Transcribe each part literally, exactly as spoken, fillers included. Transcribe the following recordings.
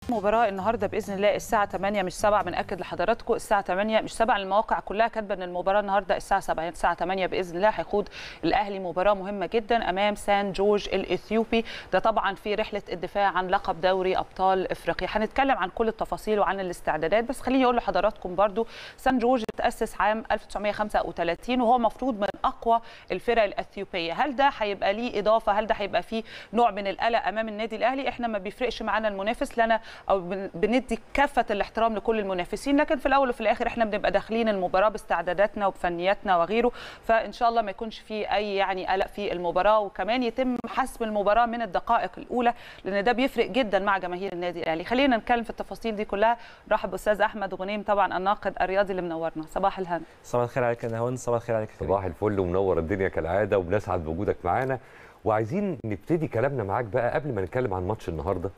مباراة النهارده باذن الله الساعه ثمانية مش سبعة، بنأكد لحضراتكم الساعه ثمانية مش سبعة. المواقع كلها كاتبه ان المباراه النهارده الساعه سبعة، الساعه ثمانية باذن الله هيخوض الاهلي مباراه مهمه جدا امام سان جورج الاثيوبي، ده طبعا في رحله الدفاع عن لقب دوري ابطال افريقيا. هنتكلم عن كل التفاصيل وعن الاستعدادات، بس خليني اقول لحضراتكم برضو سان جورج تأسس عام ألف وتسعمائة وخمسة وثلاثين وهو مفروض من اقوى الفرق الاثيوبيه. هل ده هيبقى ليه اضافه؟ هل ده هيبقى فيه نوع من القلق امام النادي الاهلي؟ احنا ما بيفرقش معانا المنافس لنا او بندي كافه الاحترام لكل المنافسين، لكن في الاول وفي الاخر احنا بنبقى داخلين المباراه باستعداداتنا وبفنياتنا وغيره، فان شاء الله ما يكونش في اي يعني قلق في المباراه، وكمان يتم حسم المباراه من الدقائق الاولى لان ده بيفرق جدا مع جماهير النادي الاهلي. خلينا نتكلم في التفاصيل دي كلها. رحب باستاذ احمد غنيم طبعا الناقد الرياضي اللي منورنا. صباح الهنا. صباح الخير عليك يا نهاوند. صباح الخير عليك. صباح الفل ومنور الدنيا كالعاده، وبنسعد بوجودك معانا. وعايزين نبتدي كلامنا معاك بقى قبل ما نتكلم عن ماتش النهارده.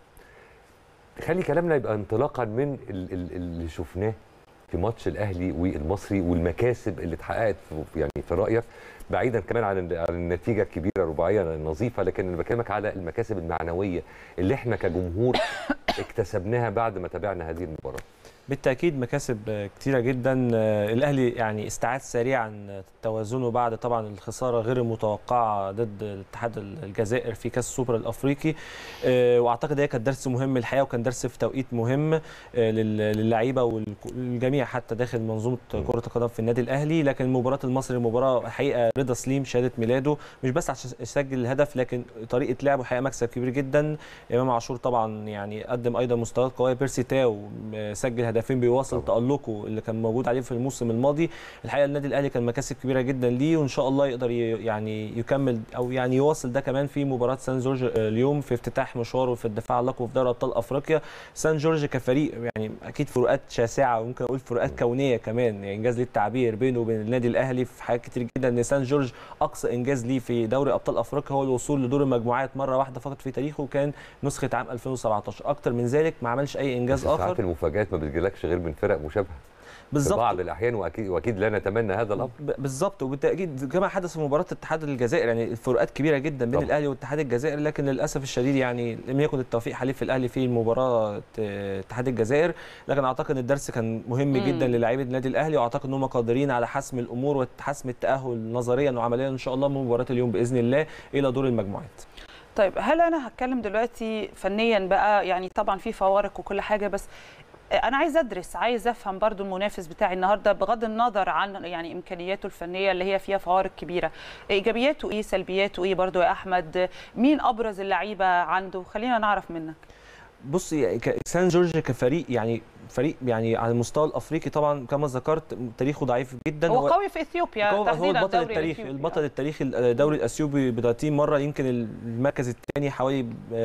خلي كلامنا يبقى انطلاقا من اللي شفناه في ماتش الاهلي والمصري والمكاسب اللي اتحققت يعني في رايك، بعيدا كمان عن عن النتيجه الكبيره الرباعيه النظيفه، لكن انا بكلمك على المكاسب المعنويه اللي احنا كجمهور اكتسبناها بعد ما تابعنا هذه المباراه. بالتاكيد مكاسب كتيره جدا. الاهلي يعني استعاد سريعا توازنه بعد طبعا الخساره غير المتوقعه ضد الاتحاد الجزائر في كاس السوبر الافريقي، واعتقد هي كانت درس مهم الحقيقه، وكان درس في توقيت مهم للعيبه والجميع حتى داخل منظومه كره القدم في النادي الاهلي. لكن مباراه المصري مباراه الحقيقه رضا سليم شهاده ميلاده، مش بس عشان يسجل الهدف لكن طريقه لعبه حقيقه مكسب كبير جدا. امام عاشور طبعا يعني قدم ايضا مستويات قويه، بيرسي تاو سجل هدفين بيواصل تألقه اللي كان موجود عليه في الموسم الماضي. الحقيقه النادي الاهلي كان مكاسب كبيره جدا ليه، وان شاء الله يقدر يعني يكمل او يعني يواصل ده كمان في مباراه سان جورج اليوم في افتتاح مشواره في الدفاع عن اللقب في دوري ابطال افريقيا. سان جورج كفريق يعني اكيد فروقات شاسعه وممكن اقول فروقات كونيه كمان، يعني انجاز للتعبير بينه وبين النادي الاهلي في حاجات كتير جدا. ان سان جورج اقصى انجاز ليه في دوري ابطال افريقيا هو الوصول لدور المجموعات مره واحده فقط في تاريخه، وكان نسخه عام ألفين وسبعطاشر. اكتر من ذلك ما عملش اي انجاز اخر. ساعات المفاجات ما بتجيلكش غير من فرق مشابهه بالظبط في بعض الاحيان، واكيد واكيد لا نتمنى هذا الامر. بالظبط، وبالتاكيد كما حدث في مباراه اتحاد الجزائر، يعني الفروقات كبيره جدا بين طبعا الاهلي واتحاد الجزائر، لكن للاسف الشديد يعني لم يكن التوفيق حليف الاهلي في مباراه اتحاد الجزائر. لكن اعتقد الدرس كان مهم مم. جدا للاعيبه النادي الاهلي، واعتقد ان هم قادرين على حسم الامور وحسم التاهل نظريا وعمليا ان شاء الله من مباراه اليوم باذن الله الى دور المجموعات. طيب هل انا هتكلم دلوقتي فنيا بقى، يعني طبعا في فوارق وكل حاجه، بس انا عايز ادرس، عايز افهم برضو المنافس بتاعي النهارده بغض النظر عن يعني امكانياته الفنيه اللي هي فيها فوارق كبيره، ايجابياته ايه سلبياته ايه برضو يا احمد؟ مين ابرز اللعيبه عنده؟ خلينا نعرف منك. بص سان جورج كفريق يعني فريق يعني على المستوى الافريقي طبعا كما ذكرت تاريخه ضعيف جدا. هو قوي في اثيوبيا هو تحديدا، هو البطل التاريخي البطل التاريخي الدوري الاثيوبي ب ثلاثين مره، يمكن المركز الثاني حوالي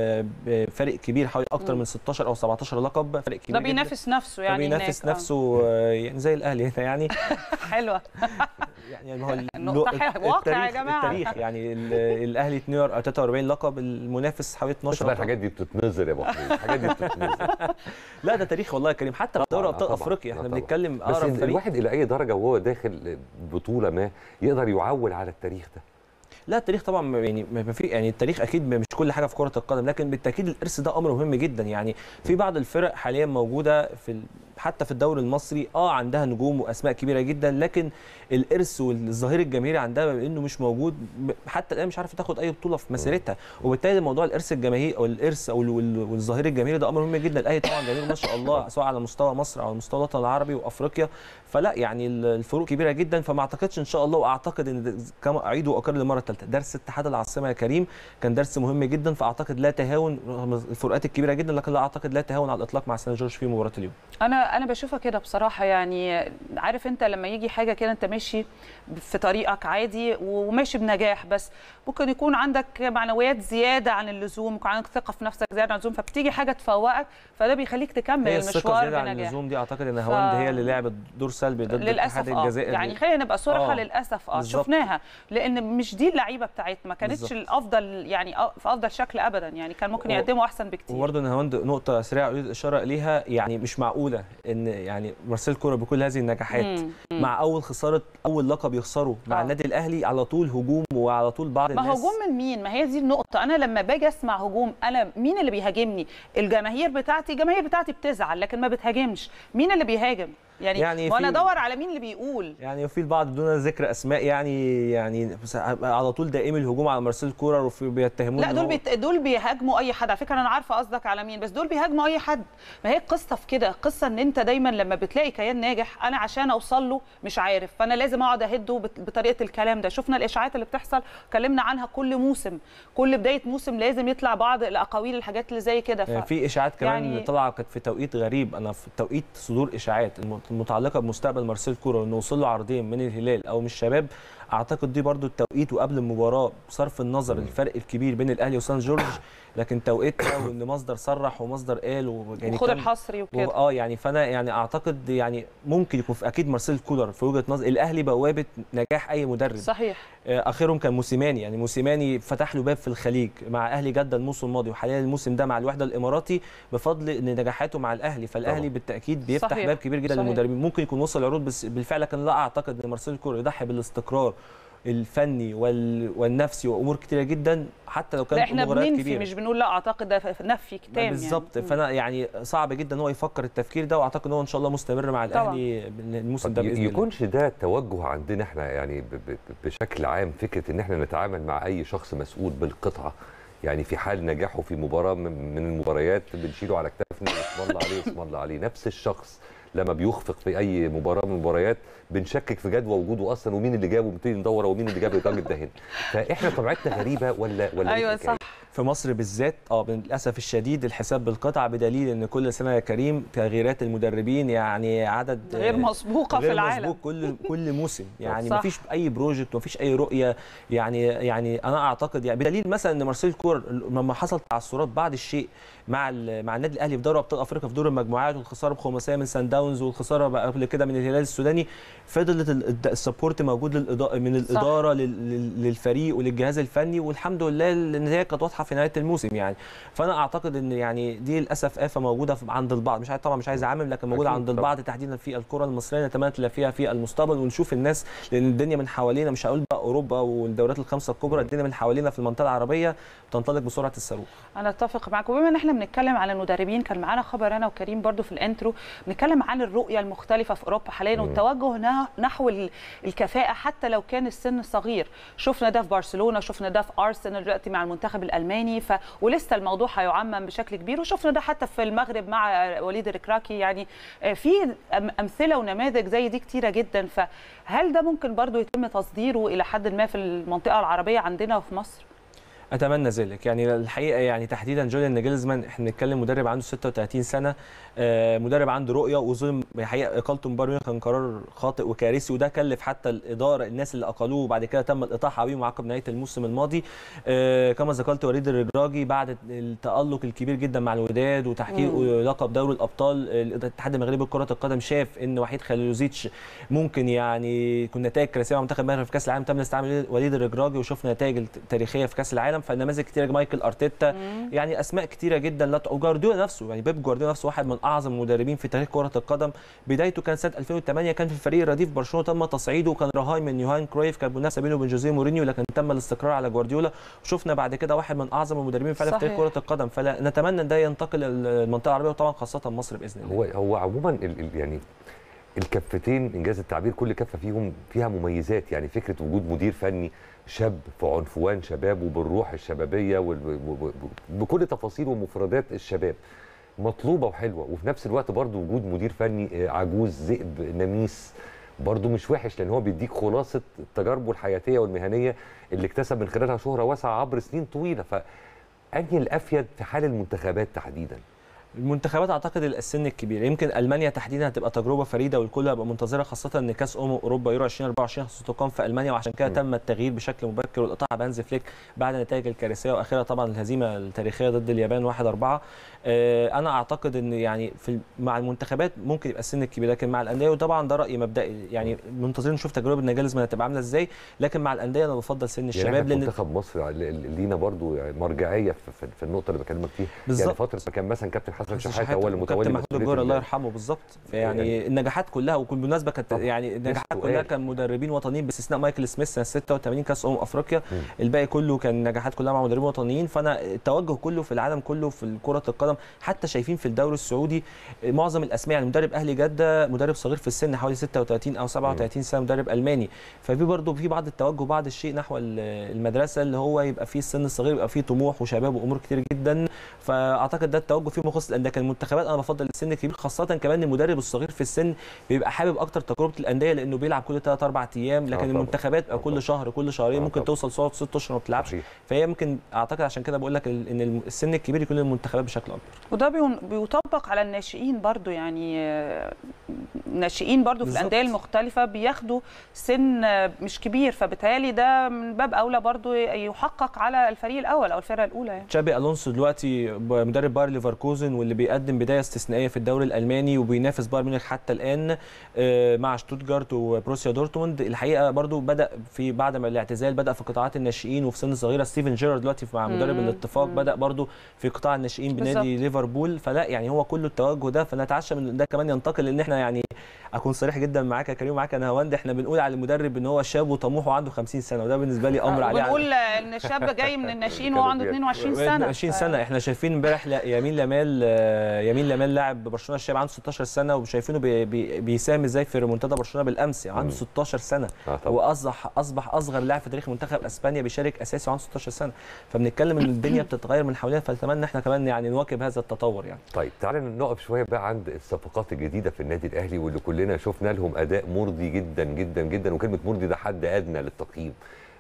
فرق كبير حوالي اكثر من ستاشر او سبعتاشر لقب، فرق كبير. ده بينافس نفسه يعني بينافس نفسه يعني زي الاهلي هنا يعني. حلوه يعني هو النقطه واقع يا جماعه. التاريخ يعني الاهلي ثلاثة وأربعين لقب، المنافس حوالي اتناشر. بس الحاجات دي بتتنظر يا ابو حميد، الحاجات دي بتتنظر. لا ده تاريخ والله يا كريم، حتى في دوري ابطال افريقيا احنا بنتكلم بس الواحد الى اي درجه وهو داخل بطوله ما يقدر يعول على التاريخ ده؟ لا التاريخ طبعا يعني ما في يعني التاريخ اكيد مش كل حاجه في كره القدم، لكن بالتاكيد الارث ده امر مهم جدا. يعني في بعض الفرق حاليا موجوده في حتى في الدوري المصري اه عندها نجوم واسماء كبيره جدا، لكن الارث والظهير الجماهيري عندها بما انه مش موجود حتى الان مش عارفه تاخد اي بطوله في مسيرتها، وبالتالي موضوع الارث الجماهيري او الارث او والظهير الجماهيري ده امر مهم جدا. الاهلي طبعا جماهير ما شاء الله سواء على مستوى مصر او على مستوى الوطن العربي وافريقيا، فلا يعني الفروق كبيره جدا. فما اعتقدش ان شاء الله، واعتقد ان كما اعيد واكرر للمره الثالثه درس اتحاد العاصمه يا كريم كان درس مهم جدا، فاعتقد لا تهاون رغم الفروقات الكبيره جدا، لكن لا اعتقد لا تهاون على الاطلاق مع سان جورج في مباراه اليوم. انا انا بشوفها كده بصراحه، يعني عارف انت لما يجي حاجه كده انت ماشي في طريقك عادي وماشي بنجاح، بس ممكن يكون عندك معنويات زياده عن اللزوم، ممكن عندك ثقه في نفسك زياده عن اللزوم، فبتيجي حاجه تفوقك فده بيخليك تكمل هي المشوار زيادة عن اللزوم دي اعتقد ان هوند ف... هي اللي لعبت دور سلبي ضد اتحاد الجزائر. آه. يعني خلينا نبقى صراحه آه. للاسف اه بالزبط. شفناها، لان مش دي اللعيبه بتاعتنا، ما كانتش بالزبط. الافضل يعني في افضل شكل ابدا، يعني كان ممكن يقدموا احسن بكتير. وبرده ان هوند نقطه سريعه اريد الاشاره اليها، يعني مش معقوله ان يعني مارسيل كولر بكل هذه النجاحات مم. مم. مع اول خساره اول لقب يخسره مع آه. النادي الاهلي على طول هجوم وعلى طول بعض ما الناس. هجوم من مين؟ ما هي دي النقطة، أنا لما باجي أسمع هجوم أنا مين اللي بيهاجمني؟ الجماهير بتاعتي، الجماهير بتاعتي بتزعل لكن ما بتهاجمش، مين اللي بيهاجم؟ يعني, يعني وأنا في- أدور على مين اللي بيقول. يعني في البعض بدون ذكر اسماء يعني يعني بس على طول دائمي الهجوم على مارسيل كولر وفي بيتهمون لا إن دول هو- بيت... دول بيهاجموا اي حد، على فكره انا عارفه قصدك على مين، بس دول بيهاجموا اي حد. ما هي القصه في كده، قصه ان انت دايما لما بتلاقي كيان ناجح انا عشان اوصل له مش عارف، فانا لازم اقعد اهده بت... بطريقه الكلام ده. شفنا الاشاعات اللي بتحصل اتكلمنا عنها كل موسم، كل بدايه موسم لازم يطلع بعض الاقاويل الحاجات اللي زي كده. ف... يعني في اشاعات كمان يعني- طالعه كانت في توقيت غريب، انا في توقيت صدور اشاعات المتعلقه بمستقبل مارسيل كولر انه وصل له عرضين من الهلال او من الشباب. اعتقد دي برضو التوقيت وقبل المباراه بصرف النظر الفرق الكبير بين الاهلي وسان جورج، لكن توقيتها وان مصدر صرح ومصدر قال ويعني وخد كان- الحصري وكده. اه يعني فانا يعني اعتقد يعني ممكن يكون في اكيد مارسيل كولر في وجهه نظر الاهلي بوابه نجاح اي مدرب. صحيح. آه، اخرهم كان موسيماني، يعني موسيماني فتح له باب في الخليج مع اهلي جده الموسم الماضي، وحاليا الموسم ده مع الوحده الاماراتي بفضل ان نجاحاته مع الاهلي، فالاهلي طبعا. بالتاكيد بيفتح صحيح. باب كبير جدا صحيح. للمدربين. ممكن يكون وصل عروض بس بالفعل، لكن لا اعتقد ان مارسيل كولر يضحي بالاستقرار الفني وال... والنفسي وامور كتيره جدا حتى لو لا كانت احنا مباريات بننفي كبيره. مش بنقول لا، اعتقد ده ف- نفي كتام بالظبط يعني. فانا يعني صعب جدا ان هو يفكر التفكير ده، واعتقد ان هو ان شاء الله مستمر مع الاهلي الموسم ده باذن الله. يكونش ده توجه عندنا احنا يعني ب- ب- بشكل عام، فكره ان احنا نتعامل مع اي شخص مسؤول بالقطعه، يعني في حال نجاحه في مباراه من من المباريات بنشيله على كتافنا اسم الله عليه اسم الله عليه. نفس الشخص لما بيخفق في اي مباراه من المباريات بنشكك في جدوى وجوده اصلا، ومين اللي جابه ونبتدي ندور ومين اللي جاب الراجل ده هنا. فاحنا طبيعتنا غريبه ولا ولا ايوه إيه الحكاية؟ صح. في مصر بالذات اه للاسف الشديد الحساب بالقطع، بدليل ان كل سنه يا كريم تغييرات المدربين يعني عدد غير مسبوقه غير في العالم. مسبوق كل كل موسم، يعني صح. ما فيش اي بروجكت، ما فيش اي رؤيه. يعني يعني انا اعتقد يعني بدليل مثلا ان مارسيل كولر لما حصل تعثرات بعض الشيء مع مع النادي الاهلي في دوري ابطال افريقيا في دور المجموعات، والخساره بخماسيه من سان داونز، والخساره بقى قبل كده من الهلال السوداني، فضلت السبورت موجود للإضاءة من الاداره لل- للفريق وللجهاز الفني، والحمد لله النتائج كانت واضحه في نهايه الموسم يعني. فانا اعتقد ان يعني دي للاسف آفة موجوده في- عند البعض، مش عايز طبعا مش عايز اعمم، لكن موجوده أكيد عند طبعاً. البعض تحديدا في الكره المصريه. نتمنى تلاقي فيها في المستقبل ونشوف الناس، لان الدنيا من حوالينا، مش هقول بقى اوروبا والدوريات الخمسه الكبرى، الدنيا من حوالينا في المنطقه العربيه بتنطلق بسرعه الصاروخ. انا اتفق معاك. وبما ان احنا بنتكلم على المدربين، كان معانا خبر انا وكريم برضو في الانترو بنتكلم عن الرؤيه المختلفه في اوروبا حاليا والتوجه نا- نحو ال- الكفاءه حتى لو كان السن صغير. شفنا ده في برشلونه، شفنا ده في ارسنال دلوقتي مع المنتخب الالماني، ف ولسه الموضوع هيعمم بشكل كبير، وشفنا ده حتى في المغرب مع وليد الركراكي. يعني في أم- امثله ونماذج زي دي كتيره جدا. فهل ده ممكن برضو يتم تصديره الى حد ما في المنطقه العربيه عندنا وفي مصر؟ اتمنى ذلك. يعني الحقيقه يعني تحديدا جوليان ناجلزمان، احنا بنتكلم مدرب عنده ستة وثلاثين سنه، آه، مدرب عنده رؤيه، وظلم الحقيقه اقالته من بايرن ميونخ كان قرار خاطئ وكارثي، وده كلف حتى الاداره الناس اللي اقالوه، وبعد كده تم الاطاحه بيهم عقب نهايه الموسم الماضي. آه، كما ذكرت وليد الرجراجي بعد التالق الكبير جدا مع الوداد وتحقيق لقب دوري الابطال، الاتحاد المغربي لكره القدم شاف ان وحيد خليلوزيتش ممكن يعني يكون نتائج كارثيه مع منتخب المغرب في كاس العالم، تم استعمال وليد الرجراجي وشفنا نتائج تاريخيه في كاس العالم. فالنماذج كتيره، مايكل ارتيتا، يعني اسماء كتيره جدا. لا وجوارديولا نفسه، يعني بيب جوارديولا نفسه واحد من اعظم المدربين في تاريخ كره القدم. بدايته كان سنه ألفين وثمانية، كان في الفريق الرديف برشلونه، تم تصعيده وكان رهاي من يوهان كرويف، كان منافسه بينه وبين جوزيه مورينيو، لكن تم الاستقرار على جوارديولا. وشفنا بعد كده واحد من اعظم المدربين فعلا في تاريخ كره القدم. فنتمنى ان ده ينتقل المنطقه العربيه وطبعا خاصه مصر باذن الله. هو هو عموما ال ال يعني الكفتين انجاز التعبير، كل كفه فيهم فيها مميزات. يعني فكره وجود مدير فني شاب في عنفوان شبابه بالروح الشبابيه وبكل تفاصيل ومفردات الشباب مطلوبه وحلوه، وفي نفس الوقت برضو وجود مدير فني عجوز ذئب نميس برضو مش وحش، لان هو بيديك خلاصه تجاربه الحياتيه والمهنيه اللي اكتسب من خلالها شهره واسعه عبر سنين طويله. فانهي الافيد في حال المنتخبات تحديدا؟ المنتخبات اعتقد السن الكبير، يمكن المانيا تحديدا هتبقى تجربه فريده والكل هيبقى منتظرها، خاصه ان كاس امم اوروبا يورو ألفين وأربعة وعشرين ستقام في المانيا، وعشان كده تم التغيير بشكل مبكر والاطاحه بهانز فليك بعد النتائج الكارثيه، واخيرا طبعا الهزيمه التاريخيه ضد اليابان واحد أربعة. انا اعتقد ان يعني في مع المنتخبات ممكن يبقى السن الكبير، لكن مع الانديه وطبعا ده راي مبدئي، يعني منتظرين نشوف تجربه ناجلزمان هتبقى عامله ازاي، لكن مع الانديه انا بفضل سن الشباب. يعني لان منتخب مصر لينا برضو مرجعيه في, في النقطه اللي بكلمك فيها. بالزبط. يعني فتره ما كان مثلا كابتن حسن شحاته هو اللي متولي محمود الجوهري الله يرحمه بالظبط. يعني النجاحات كلها، وبالمناسبه كانت يعني النجاحات كلها كان مدربين وطنيين باستثناء مايكل سميث سنه ستة وثمانين كاس امم افريقيا. م. الباقي كله كان نجاحات كلها مع مدربين وطنيين. فانا التوجه كله في العالم كله في كره القدم، حتى شايفين في الدوري السعودي معظم الاسماء، يعني مدرب اهلي جده مدرب صغير في السن حوالي ستة وثلاثين او سبعة وثلاثين سنه، مدرب الماني. ففي برضه في بعض التوجه بعض الشيء نحو المدرسه اللي هو يبقى فيه السن الصغير يبقى فيه طموح وشباب وامور كتير جدا. فاعتقد ده التوجه فيه مخصص للانديه. كان المنتخبات انا بفضل السن الكبير، خاصه كمان المدرب الصغير في السن بيبقى حابب اكتر تجربه الانديه لانه بيلعب كل ثلاث اربع ايام، لكن المنتخبات بقى كل شهر كل شهرين ممكن توصل صوت ست اشهر ما بتلعبش. فهي ممكن اعتقد عشان كده بقول لك ان السن الكبير يكون للمنتخبات بشكل اكبر. وده بيطبق على الناشئين برضو، يعني الناشئين برضو في الانديه المختلفه بياخدوا سن مش كبير، فبالتالي ده من باب اولى برضو يحقق على الفريق الاول او الفرقه الاولى. يعني تشابي الونسو دلوقتي مدرب باير ليفركوزن واللي بيقدم بدايه استثنائيه في الدوري الالماني وبينافس بايرن ميونخ حتى الان مع شتوتجارت وبروسيا دورتموند. الحقيقه برضو بدا في بعد ما الاعتزال بدا في قطاعات الناشئين وفي سن صغيره. ستيفن جيرارد دلوقتي مع مدرب الاتفاق بدا برضو في قطاع الناشئين بنادي ليفربول. فلا يعني هو كله التوجه ده، فنتعشى من ده كمان ينتقل ان احنا يعني اكون صريح جدا معاك يا كريم ومعاك يا نهاوند، احنا بنقول على المدرب ان هو شاب وطموح وعنده خمسين سنه، وده بالنسبه لي امر عليه. بنقول ان الشاب جاي من الناشئين وهو عنده اثنين وعشرين سنه. اثنين وعشرين سنه. احنا شايفين امبارح يمين لامال يمين لامال لاعب برشلونه الشاب عنده ستاشر سنه، وشايفينه بي بي بيساهم ازاي في ريمونتادا برشلونه بالامس. يعني عنده ستاشر سنه واصبح اصبح اصغر لاعب في تاريخ منتخب اسبانيا بيشارك اساسي وعنده ستاشر سنه. فبنتكلم ان الدنيا بتتغير من حوالينا، فنتمنى احنا كمان يعني نواكب هذا التطور. يعني طيب تعالى نقف شويه بقى عند الصفقات الجديده في النادي الاهلي واللي كلنا شفنا لهم اداء مرضي جدا جدا جدا، وكلمه مرضي ده حد ادنى للتقييم.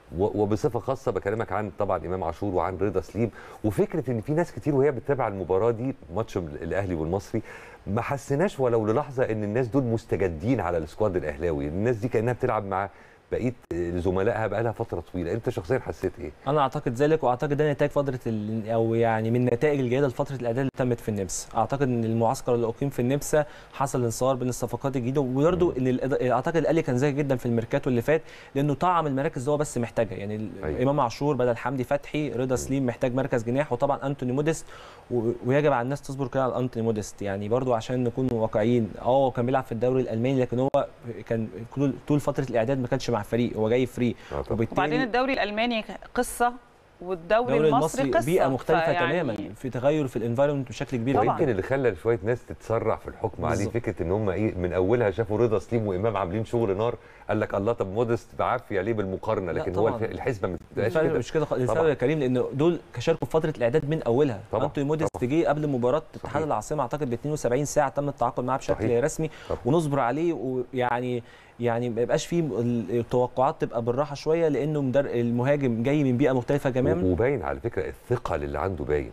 وبصفه خاصه بكلمك عن طبعا امام عاشور وعن رضا سليم، وفكره ان في ناس كتير وهي بتتابع المباراه دي ماتش الاهلي والمصري ما حسيناش ولو للحظه ان الناس دول مستجدين على السكواد الاهلاوي. الناس دي كانها بتلعب مع بقيه زملائها بقى لها فتره طويله. انت شخصيا حسيت ايه؟ انا اعتقد ذلك، واعتقد ده نتاج فتره ال... او يعني من النتائج الجيده لفتره الاعداد اللي تمت في النمسا. اعتقد ان المعسكر اللي اقيم في النمسا حصل انصهار بين الصفقات الجديده، وبرده ان ال... اعتقد الاهلي كان ذكي جدا في الميركاتو اللي فات لانه طعم المراكز هو بس محتاجها. يعني أيوة. امام عاشور بدل حمدي فتحي، رضا سليم محتاج مركز جناح، وطبعا انتوني موديست، و... ويجب على الناس تصبر كده على انتوني موديست. يعني برده عشان نكون واقعيين، اه كان بيلعب في الدوري الالماني لكن هو كان طول فتره الاعداد ما كانش مع فريق، هو جاي فري. وبعدين الدوري الالماني قصه والدوري المصري, المصري قصه، بيئه مختلفه تماما، في تغير في الانفايرمنت بشكل كبير. يمكن اللي خلى شويه ناس تتسرع في الحكم عليه فكره ان هم ايه من اولها شافوا رضا سليم وامام عاملين شغل نار، قال لك الله طب موديست بعافيه ليه بالمقارنه، لكن هو الحسبه ما بتبقاش كده. مش كده السبب يا كريم، لان دول شاركوا في فتره الاعداد من اولها. انتوني موديست جه قبل مباراه اتحاد العاصمه اعتقد ب اثنين وسبعين ساعه تم التعاقد معاه بشكل صحيح. رسمي طبعا. ونصبر عليه، ويعني يعني ما يبقاش فيه التوقعات تبقى بالراحه شويه، لانه المهاجم جاي من بيئه مختلفه تماما. وباين على فكره الثقل اللي عنده باين،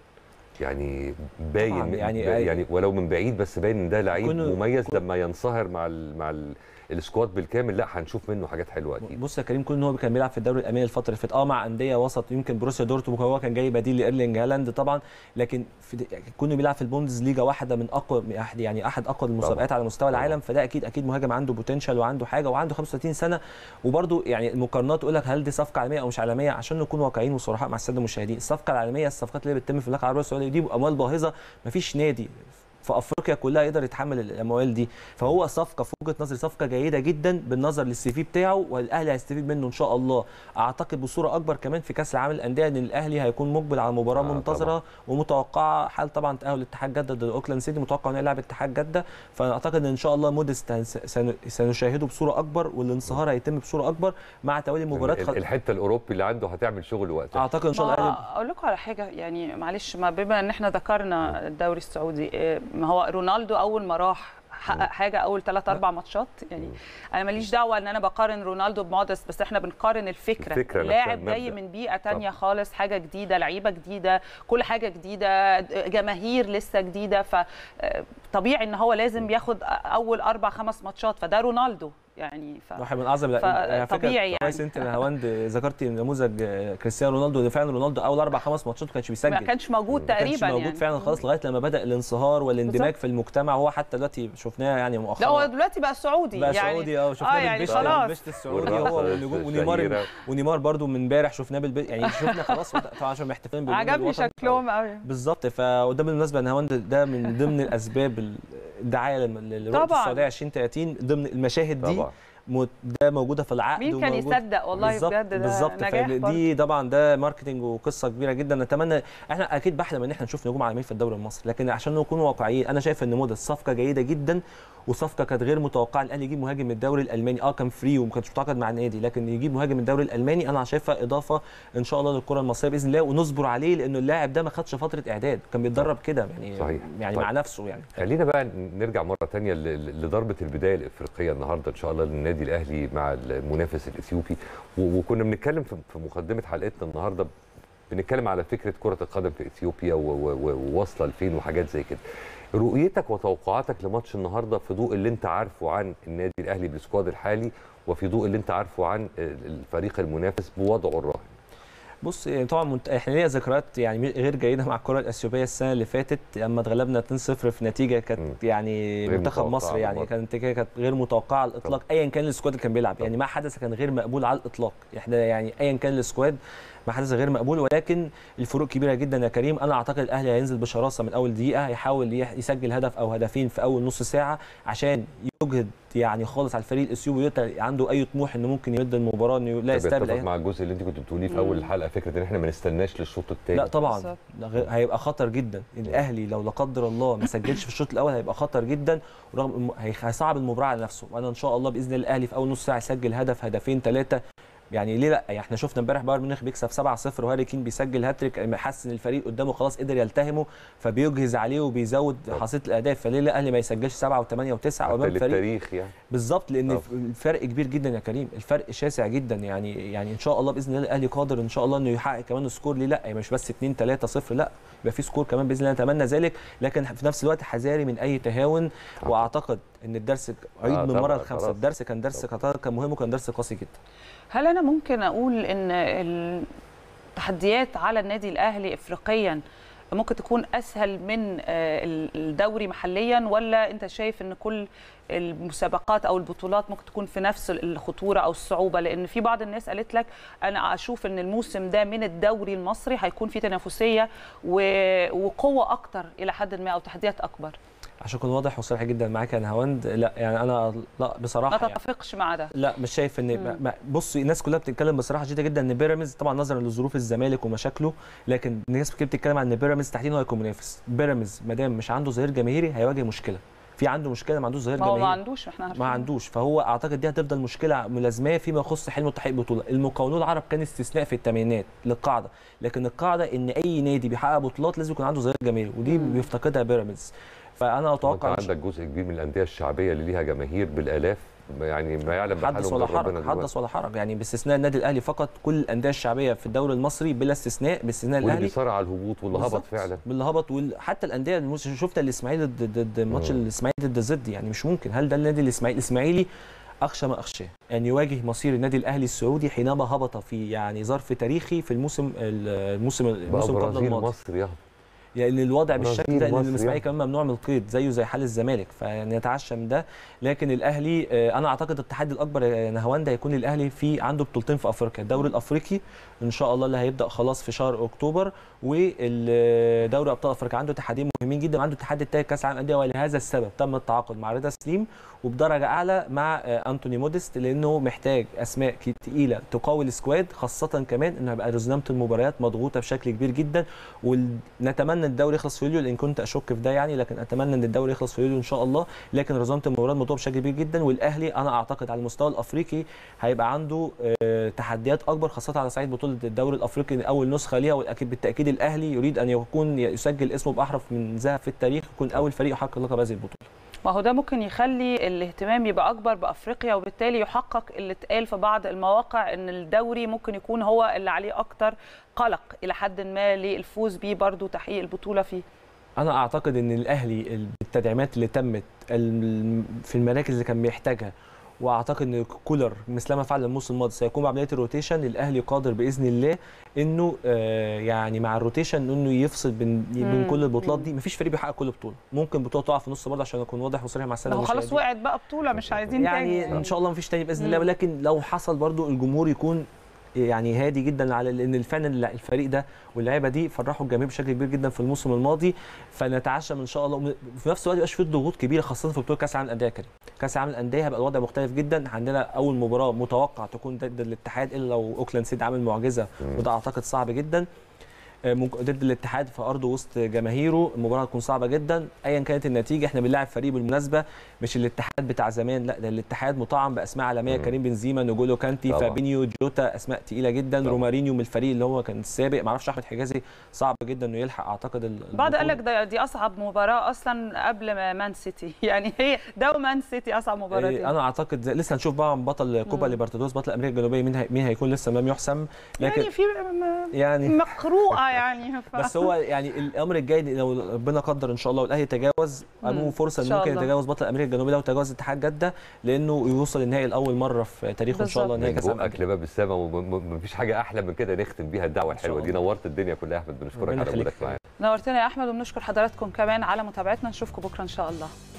يعني باين يعني, يعني ولو من بعيد بس باين ان ده لعيب مميز لما ينصهر مع ال مع ال السكواد بالكامل. لا هنشوف منه حاجات حلوه اكيد. بص يا كريم، كون ان هو كان بيلعب في الدوري الالماني الفتره اللي فاتت اه مع انديه وسط، يمكن بروسيا دورتموند هو كان جاي بديل لايرلينج هالاند طبعا، لكن كونه بيلعب في البوندز ليجا واحده من اقوى يعني احد اقوى المسابقات على مستوى طبعا. العالم، فده اكيد اكيد مهاجم عنده بوتنشال وعنده حاجه، وعنده خمسة وثلاثين سنه. وبرده يعني المقارنات تقول لك هل دي صفقه عالميه او مش عالميه، عشان نكون واقعيين وصراحه مع الساده المشاهدين. الصفقه العالميه الصفقات اللي بتتم في المملكه العربيه السعوديه دي باموال باهظه، مفيش نادي في افريقيا كلها يقدر يتحمل الاموال دي. فهو صفقه في وجهه نظري صفقه جيده جدا بالنظر للسي في بتاعه، والاهلي هيستفيد منه ان شاء الله. اعتقد بصوره اكبر كمان في كاس العالم للانديه ان الاهلي هيكون مقبل على مباراه آه منتظره طبعا. ومتوقعه حال طبعا تاهل اتحاد جده ضد اوكلاند سيتي، متوقع انه يلعب اتحاد جده. فاعتقد ان شاء الله موديست سنشاهده بصوره اكبر، والانصهار هيتم بصوره اكبر مع توالي المباريات. الحته الاوروبي اللي عنده هتعمل شغل وقتها. اعتقد ان شاء الله. اقول لكم على حاجه يعني معلش، ما بما ان احنا ذكرنا الدوري السعودي، ما هو رونالدو اول ما راح حقق حاجه اول ثلاث اربع ماتشات. يعني انا ماليش دعوه ان انا بقارن رونالدو بموديست، بس احنا بنقارن الفكره, الفكرة لاعب جاي من بيئه ثانيه خالص، حاجه جديده، لعيبه جديده، كل حاجه جديده، جماهير لسه جديده، فطبيعي ان هو لازم ياخد اول اربع خمس ماتشات. فده رونالدو يعني ف... واحد من اعظم طبيعي يعني. كويس انت يا هوند ذكرتي نموذج كريستيانو رونالدو، اللي فعلا رونالدو اول اربع خمس ماتشات ما كانش بيسجل، ما كانش موجود تقريبا، ما كانش موجود يعني. فعلا خالص لغايه لما بدا الانصهار والاندماج في المجتمع. هو حتى دلوقتي شفناه يعني مؤخرا، لا هو دلوقتي بقى سعودي بقى يعني سعودي اه شفناه آه يعني بالبشت خلاص بالبشت السعودي هو ونجوم ونيمار ونيمار برده من امبارح شفناه بالبشت يعني شفنا خلاص طبعا عشان محتفلين باليوم عجبني شكلهم قوي بالظبط. فده بالمناسبه ان هوند ده من ضمن الاسباب الدعايه للرؤيه السعوديه عشرين ثلاثين ضمن المشاهد دي طبعا. ده موجوده في العقد، مين كان يصدق والله بجد ده بالظبط. دي طبعا ده ماركتنج وقصه كبيره جدا. نتمنى احنا اكيد بحلم ان احنا نشوف نجوم عالميين في الدوري المصري، لكن عشان نكون واقعيين انا شايف ان موديست صفقه جيده جدا وصفقه كانت غير متوقعه. الاهلي يجيب مهاجم من الدوري الالماني اه كان فري وما كانش متعاقد مع النادي، لكن يجيب مهاجم من الدوري الالماني انا شايفها اضافه ان شاء الله للكره المصريه باذن الله، ونصبر عليه لانه اللاعب ده ما خدش فتره اعداد، كان بيتدرب كده يعني صحيح. يعني طيب. مع نفسه يعني. خلينا بقى نرجع مره ثانيه لضربه البدايه الافريقيه النهارده ان شاء الله للنادي الاهلي مع المنافس الاثيوبي، وكنا بنتكلم في مقدمه حلقتنا النهارده بنتكلم على فكره كره القدم في اثيوبيا وواصله لفين وحاجات زي كده. رؤيتك وتوقعاتك لماتش النهارده في ضوء اللي انت عارفه عن النادي الاهلي بالسكواد الحالي، وفي ضوء اللي انت عارفه عن الفريق المنافس بوضعه الراهن. بص طبعا منت... احنا لينا ذكريات يعني غير جيده مع الكره الاثيوبيه السنه اللي فاتت لما اتغلبنا اتنين صفر في نتيجه كانت يعني منتخب مصر يعني كانت نتيجه كانت غير متوقعه على الاطلاق ايا كان السكواد اللي كان بيلعب طبعا. يعني ما حدث كان غير مقبول على الاطلاق، احنا يعني ايا كان السكواد ما حدث غير مقبول، ولكن الفروق كبيره جدا يا كريم. انا اعتقد الاهلي هينزل بشراسه من اول دقيقه، هيحاول يسجل هدف او هدفين في اول نص ساعه عشان يجهد يعني خالص على الفريق الاثيوبي عنده اي طموح انه ممكن يبدا المباراه انه لا يستقبل أي... مع الجزء اللي انت كنت بتقوليه في اول الحلقه، فكره ان احنا ما نستناش للشوط الثاني. لا طبعا هيبقى خطر جدا. الاهلي لو لا قدر الله ما سجلش في الشوط الاول هيبقى خطر جدا، ورغم هيصعب المباراه على نفسه. وانا ان شاء الله باذن الله الاهلي في اول نص ساعه يسجل هدف هدفين ثلاثه، يعني ليه لا؟ يعني احنا شفنا امبارح بايرن ميونخ بيكسب سبعة صفر وهاري كين بيسجل هاتريك، حس ان الفريق قدامه خلاص قدر يلتهمه فبيجهز عليه وبيزود حصيله الاهداف، فليه لا الاهلي ما يسجلش سبعة وثمانية وتسعة امام فريق التاريخ يعني بالظبط، لان طب. الفرق كبير جدا يا كريم، الفرق شاسع جدا يعني يعني ان شاء الله باذن الله الاهلي قادر ان شاء الله انه يحقق كمان سكور، ليه لا؟ مش بس اتنين ثلاثة صفر، لا يبقى في سكور كمان باذن الله، نتمنى ذلك، لكن في نفس الوقت حذاري من اي تهاون. واعتقد ان الدرس عيد من المره الخامسه، الدرس كان درس قطار كان مهم وكان درس قاسي جدا. هل انا ممكن اقول ان التحديات على النادي الاهلي افريقيا ممكن تكون اسهل من الدوري محليا، ولا انت شايف ان كل المسابقات او البطولات ممكن تكون في نفس الخطوره او الصعوبه؟ لان في بعض الناس قالت لك انا اشوف ان الموسم ده من الدوري المصري هيكون فيه تنافسيه وقوه اكتر الى حد ما او تحديات اكبر. عشان اكون واضح وصريح جدا معاك يا نهاوند، لا يعني انا لا بصراحه ما تتفقش يعني مع ده. لا مش شايف ان بصي الناس كلها بتتكلم بصراحه شديده جدا ان بيراميدز طبعا نظرا لظروف الزمالك ومشاكله، لكن الناس كتير بتتكلم عن ان بيراميدز تحديدا هو هيكون منافس. بيراميدز ما دام مش عنده ظهير جماهيري هيواجه مشكله، في عنده مشكله ما عندوش ظهير جماهيري، ما عندوش احنا عارفين ما عندوش، فهو اعتقد دي هتفضل مشكله ملازمه فيما يخص حلم تحقيق بطوله. المقاولون العرب كان استثناء في الثمانينات للقاعده، لكن القاعده ان اي نادي بيحقق بطولات لازم يكون عنده ظهير جماهيري، ودي مم. بيفتقدها بيراميدز. فانا اتوقع انت عندك جزء كبير من الانديه الشعبيه اللي ليها جماهير بالالاف، يعني ما يعلم حدث ولا حرج، حدث ولا حرج يعني، باستثناء النادي الاهلي فقط. كل الانديه الشعبيه في الدوري المصري بلا استثناء باستثناء الاهلي واللي بيصارع على الهبوط واللي هبط فعلا، واللي هبط وحتى الانديه شفت الاسماعيلي ضد ماتش الاسماعيلي ضد زد، يعني مش ممكن. هل ده النادي الاسماعيلي الاسماعيلي اخشى ما اخشاه ان يواجه مصير النادي الاهلي السعودي حينما هبط في يعني ظرف تاريخي في الموسم الموسم الموسم قبل الماضي مصر يا يعني الوضع بالشكل ده، لان الاسماعيلي كمان ممنوع من القيد زيه زي حال الزمالك، فنتعشى من ده. لكن الاهلي انا اعتقد التحدي الاكبر يا نهاوند هيكون الاهلي في عنده بطولتين في افريقيا، الدوري الافريقي ان شاء الله اللي هيبدا خلاص في شهر اكتوبر، والدوري ابطال افريقيا عنده تحديين مهمين جدا، عنده التحدي الثالث كاس العالم للانديه، ولهذا السبب تم التعاقد مع رضا سليم وبدرجه اعلى مع انتوني موديست، لانه محتاج اسماء ثقيله تقوي السكواد، خاصه كمان انه هيبقى رزنامه المباريات مضغوطه بشكل كبير جدا. ونتمنى الدوري يخلص في يوليو، لان كنت اشك في ده يعني، لكن اتمنى ان الدوري يخلص في يوليو ان شاء الله. لكن رزنامه المباريات مضغوطه بشكل كبير جدا، والاهلي انا اعتقد على المستوى الافريقي هيبقى عنده تحديات اكبر، خاصه على صعيد بطوله الدوري الافريقي اول نسخه ليها، واكيد بالتاكيد الاهلي يريد ان يكون يسجل اسمه باحرف من ذهب في التاريخ، يكون اول فريق يحقق لقب هذه البطوله. ما هو ده ممكن يخلي الاهتمام يبقى اكبر بافريقيا، وبالتالي يحقق اللي اتقال في بعض المواقع ان الدوري ممكن يكون هو اللي عليه اكتر قلق الى حد ما للفوز بيه برضو تحقيق البطوله فيه. انا اعتقد ان الاهلي بالتدعيمات اللي تمت في المراكز اللي كان بيحتاجها واعتقد ان كولر مثلما فعل الموسم الماضي سيكون بعمليه الروتيشن. الاهلي قادر باذن الله انه آه يعني مع الروتيشن انه يفصل بين بين كل البطولات دي. مفيش فريق بيحقق كل بطوله، ممكن بطوله تقع في النص برضه عشان اكون واضح وصريح مع السنه. هو خلاص وقعت بقى بطوله مش عايزين يعني تاني. ان شاء الله مفيش تاني باذن الله، ولكن لو حصل برضه الجمهور يكون يعني هادي جدا على لان فعلا الفريق ده واللعيبه دي فرحوا الجماهير بشكل كبير جدا في الموسم الماضي. فنتعشم ان شاء الله في نفس الوقت يبقاش في ضغوط كبيره خاصه في بطوله كاس العالم للانديه. كده كاس العالم للانديه هيبقى الوضع مختلف جدا. عندنا اول مباراه متوقع تكون ضد الاتحاد الا لو اوكلاند سيتي عامل معجزه، وده اعتقد صعب جدا. ضد الاتحاد في ارضه وسط جماهيره، المباراه هتكون صعبه جدا ايا كانت النتيجه. احنا بنلاعب فريق بالمناسبه مش الاتحاد بتاع زمان، لا ده الاتحاد مطعم باسماء عالميه، كريم بنزيما، نجولو كانتي، طبعا. فابينيو، جوتا، اسماء تقيله جدا، طبعا. رومارينيو من الفريق اللي هو كان السابق، ما اعرفش احمد حجازي صعب جدا انه يلحق اعتقد البطولة. بعض قال لك دي اصعب مباراه اصلا قبل مان سيتي، يعني هي ده ومان سيتي اصعب مباراه. إيه انا اعتقد لسه هنشوف بقى بطل كوبا ليبرتادورس، بطل امريكا الجنوبيه، مين هي مين هيكون لسه لم يحسم، لكن يعني في يعني مقروءه يعني بس هو يعني الامر الجاي لو ربنا قدر ان شاء الله والاهلي يتجاوز، امامه فرصه ان ممكن يتجاوز بطل امريكا الجنوبيه لو تجاوز اتحاد جده، لانه يوصل النهائي لاول مره في تاريخه ان شاء الله. نهائي كاس العالم بقك لباب السما، ومفيش حاجه احلى من كده نختم بيها الدعوه الحلوه دي. نورت الدنيا كلها يا احمد، بنشكرك على وجودك معانا. نورتنا يا احمد، وبنشكر حضراتكم كمان على متابعتنا. نشوفكم بكره ان شاء الله.